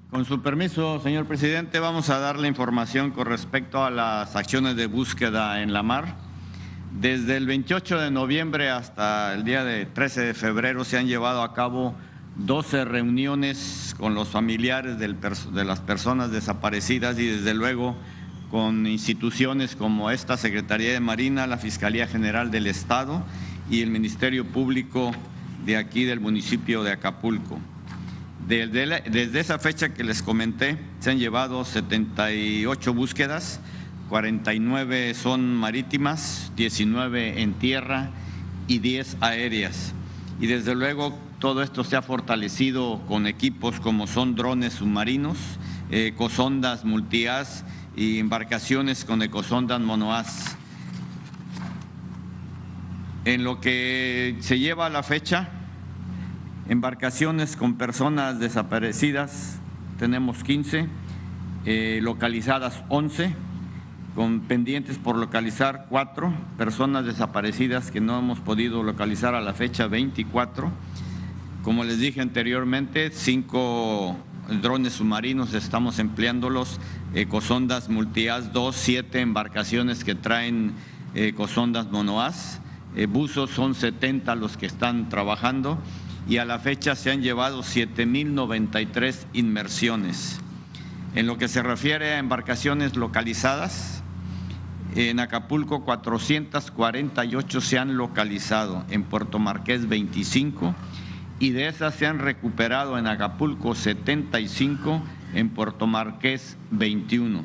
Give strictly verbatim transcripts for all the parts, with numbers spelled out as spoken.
Con su permiso, señor presidente, vamos a dar la información con respecto a las acciones de búsqueda en la mar. Desde el veintiocho de noviembre hasta el día de trece de febrero se han llevado a cabo doce reuniones con los familiares del, de las personas desaparecidas y desde luego con instituciones como esta Secretaría de Marina, la Fiscalía General del Estado y el Ministerio Público de aquí del municipio de Acapulco. Desde, la, desde esa fecha que les comenté, se han llevado setenta y ocho búsquedas, cuarenta y nueve son marítimas, diecinueve en tierra y diez aéreas. Y desde luego todo esto se ha fortalecido con equipos como son drones submarinos, eh, ecosondas multihaz y embarcaciones con ecosondas monohaz. En lo que se lleva a la fecha, embarcaciones con personas desaparecidas, tenemos quince, eh, localizadas once, con pendientes por localizar cuatro, personas desaparecidas que no hemos podido localizar a la fecha veinticuatro. Como les dije anteriormente, cinco drones submarinos estamos empleándolos, ecosondas multihaz dos, siete embarcaciones que traen ecosondas monohaz, eh, buzos son setenta los que están trabajando, y a la fecha se han llevado siete mil noventa y tres inmersiones. En lo que se refiere a embarcaciones localizadas, en Acapulco cuatrocientas cuarenta y ocho se han localizado, en Puerto Marqués veinticinco, y de esas se han recuperado en Acapulco setenta y cinco, en Puerto Marqués veintiuno.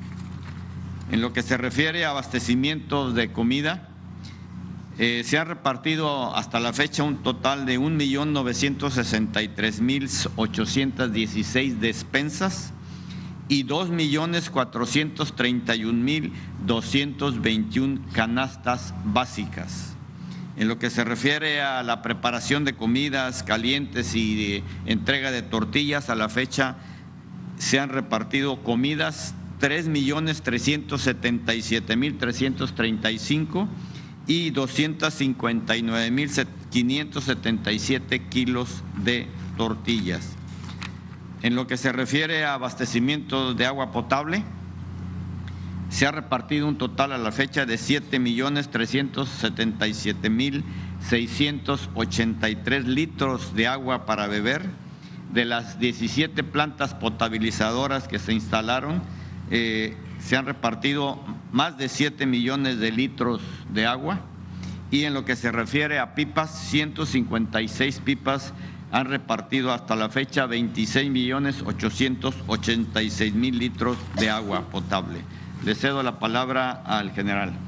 En lo que se refiere a abastecimiento de comida, Eh, se han repartido hasta la fecha un total de un millón novecientos sesenta y tres mil ochocientas dieciséis despensas y dos millones cuatrocientos treinta y un mil doscientos veintiuno canastas básicas. En lo que se refiere a la preparación de comidas calientes y de entrega de tortillas, a la fecha se han repartido comidas tres millones trescientos setenta y siete mil trescientos treinta y cinco y doscientos cincuenta y nueve mil quinientos setenta y siete kilos de tortillas. En lo que se refiere a abastecimiento de agua potable, se ha repartido un total a la fecha de siete millones trescientos setenta y siete mil seiscientos ochenta y tres litros de agua para beber. De las diecisiete plantas potabilizadoras que se instalaron, eh, se han repartido más de siete millones de litros de agua, y en lo que se refiere a pipas, ciento cincuenta y seis pipas han repartido hasta la fecha veintiséis millones ochocientos ochenta y seis mil litros de agua potable. Le cedo la palabra al general.